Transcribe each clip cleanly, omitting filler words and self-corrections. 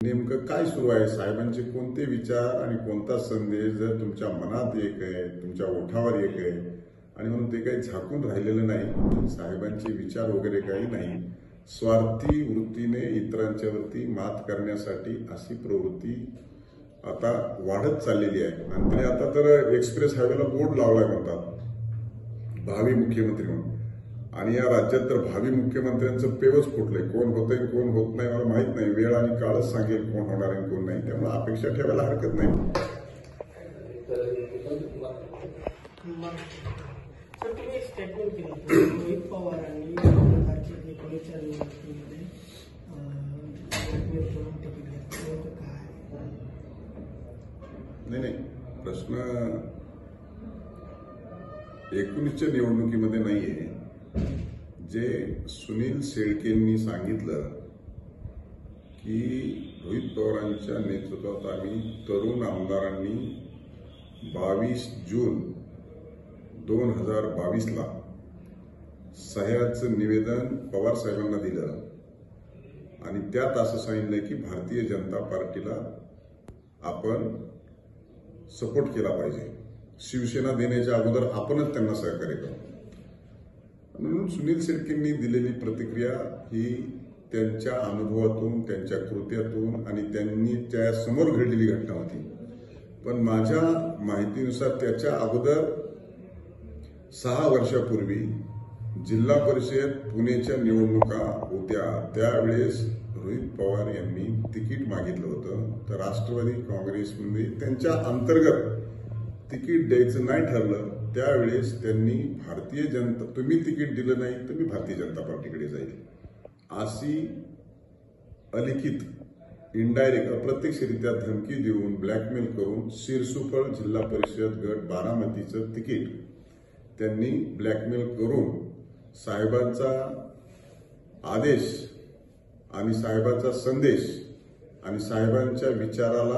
नेमकं काय सुरू आहे, साहेबांचे कोणते विचार आणि कोणता संदेश जर तुमच्या मनात एक आहे, तुमच्या ओठावर एक आहे आणि म्हणून ते काही झाकून राहिलेलं नाही. साहेबांचे विचार वगैरे काही नाही. स्वार्थी वृत्तीने इतरांच्यावरती मात करण्यासाठी अशी प्रवृत्ती आता वाढत चाललेली आहे. आणि आता तर एक्सप्रेस हायवेला बोर्ड लावलाय म्हणतात भावी मुख्यमंत्री म्हणून. आणि या राज्यात तर भावी मुख्यमंत्र्यांचं पेवच फुटलंय. कोण होतंय कोण होत नाही मला माहित नाही. वेळ आणि काळच सांगेल कोण होणार आहे कोण नाही. त्यामुळे अपेक्षा ठेवायला हरकत नाही. सर, तुम्ही एक स्टेटमेंट केलं रोहित पवारांनी एकोणीसच्या निवडणुकीमध्ये तिकीट घेतलं काय? नाही, प्रश्न 19च्या निवडणुकीमध्ये नाहीये. जे सुनील शेळकेंनी सांगितलं की रोहित पवारांच्या नेतृत्वात आम्ही तरुण आमदारांनी 22 जून 2022ला सह्याचं निवेदन पवार साहेबांना दिलं आणि त्यात असं सांगितलं की भारतीय जनता पार्टीला आपण सपोर्ट केला पाहिजे. शिवसेना देण्याच्या अगोदर आपणच त्यांना सहकार्य करू. म्हणून सुनील शेळकेंनी दिलेली प्रतिक्रिया ही त्यांच्या अनुभवातून, त्यांच्या कृत्यातून आणि त्यांनी त्या समोर घडलेली घटना होती. पण माझ्या माहितीनुसार त्याच्या अगोदर 6 वर्षापूर्वी जिल्हा परिषद पुणेच्या निवडणुका होत्या. त्यावेळेस रोहित पवार यांनी तिकीट मागितलं होतं. तर राष्ट्रवादी काँग्रेसमध्ये त्यांच्या अंतर्गत तिकीट द्यायचं नाही ठरलं. त्यावेळेस त्यांनी भारतीय जनता, तुम्ही तिकीट दिलं नाही तर मी भारतीय जनता पार्टीकडे जाईल अशी अलिखित इनडायरेक्ट अप्रत्यक्षरित्या धमकी देऊन ब्लॅकमेल करून शिरसुफळ जिल्हा परिषद गट बारामतीचं तिकीट त्यांनी ब्लॅकमेल करून साहेबांचा आदेश आणि साहेबांचा संदेश आणि साहेबांच्या विचाराला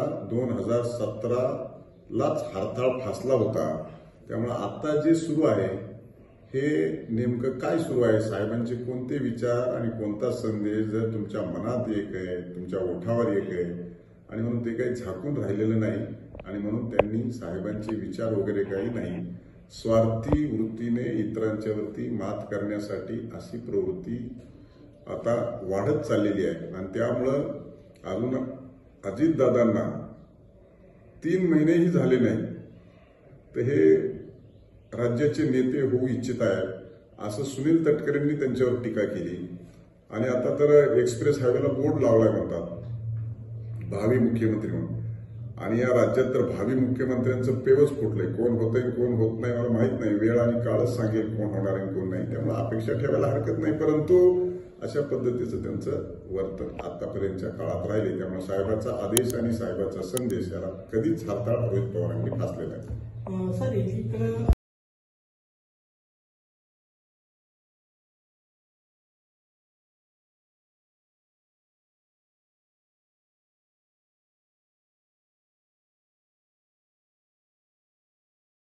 2017लाच हरताळ फासला होता. त्यामुळे आता जे सुरू आहे हे नेमकं काय सुरू आहे, साहेबांचे कोणते विचार आणि कोणता संदेश जर तुमच्या मनात एक आहे, तुमच्या ओठावर एक आहे आणि म्हणून ते काही झाकून राहिलेलं नाही. आणि म्हणून त्यांनी साहेबांचे विचार वगैरे काही नाही. स्वार्थी वृत्तीने इतरांच्यावरती मात करण्यासाठी अशी प्रवृत्ती आता वाढत चाललेली आहे. आणि त्यामुळं अजून अजितदादांना 3 महिनेही झाले नाही तर हे राज्याचे नेते होऊ इच्छित आहेत असं सुनील तटकरेंनी त्यांच्यावर टीका केली. आणि आता तर एक्सप्रेस हायवेला बोर्ड लावलाय म्हणतात भावी मुख्यमंत्री म्हणून. आणि या राज्यात तर भावी मुख्यमंत्र्यांचं पेवच फुटलंय. कोण होतंय कोण होत नाही मला माहित नाही. वेळ आणि काळच सांगेल कोण होणार आहे कोण नाही. त्यामुळे अपेक्षा ठेवायला हरकत नाही. परंतु अशा पद्धतीचं त्यांचं वर्तन आतापर्यंतच्या काळात राहिले. त्यामुळे साहेबांचा आदेश आणि साहेबांचा संदेश याला कधीच हरताळ रोहित पवारांनी फासलेला आहे. सर, इकडं